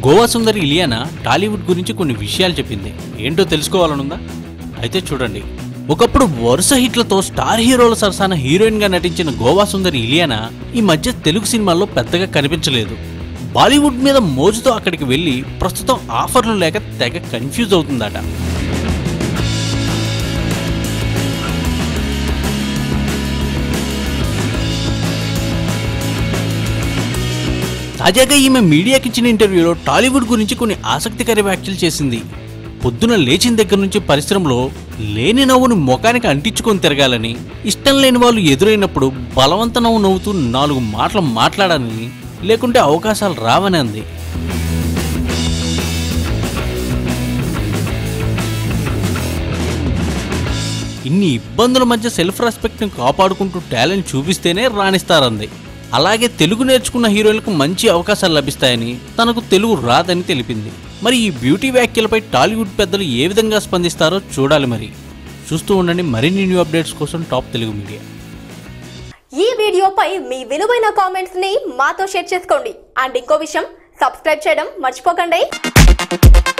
గోవా సుందరి ఇలియానా టాలీవుడ్ గురించి కొన్ని విషయాలు చెప్పింది. ఏంటో తెలుసుకోవాలనుందా? అయితే చూడండి. ఒకప్పుడు వరుస హిట్లతో స్టార్ హీరోల సరసన హీరోయిన్ గా నటించిన గోవా సుందరి ఇలియానా ఈ మధ్య తెలుగు సినిమాల్లో పెద్దగా కనిపించలేదు. బాలీవుడ్ మీద మోజుతో అక్కడికి వెళ్లి ప్రస్తుతం ఆఫర్లు లేక తెగ కన్ఫ్యూజ్ అవుతుందట. తాజాగా ఈమె మీడియాకి ఇచ్చిన ఇంటర్వ్యూలో టాలీవుడ్ గురించి కొన్ని ఆసక్తికర వ్యాఖ్యలు చేసింది. పొద్దున లేచిన దగ్గర నుంచి పరిశ్రమలో లేని నవ్వును ముఖానికి అంటించుకొని తిరగాలని, ఇష్టం లేని వాళ్ళు ఎదురైనప్పుడు బలవంత నవ్వు నవ్వుతూ 4 మాటలు మాట్లాడాలని, లేకుంటే అవకాశాలు రావని అంది. ఇన్ని ఇబ్బందుల మధ్య సెల్ఫ్ రెస్పెక్ట్ని కాపాడుకుంటూ టాలెంట్ చూపిస్తేనే రాణిస్తారంది. అలాగే తెలుగు నేర్చుకున్న హీరోయిన్లకు మంచి అవకాశాలు లభిస్తాయని, తనకు తెలుగు రాదని తెలిపింది. మరి ఈ బ్యూటీ వ్యాఖ్యలపై టాలీవుడ్ పెద్దలు ఏ విధంగా స్పందిస్తారో చూడాలి. మరి చూస్తూ ఉండండి మరిన్ని న్యూ అప్డేట్స్ కోసం టాప్ తెలుగు మీడియా. ఈ వీడియోపై మీ విలువైన కామెంట్స్ ని మాతో షేర్ చేసుకోండి. అండ్ ఇంకో విషయం, సబ్స్క్రైబ్ చేయడం మర్చిపోకండి.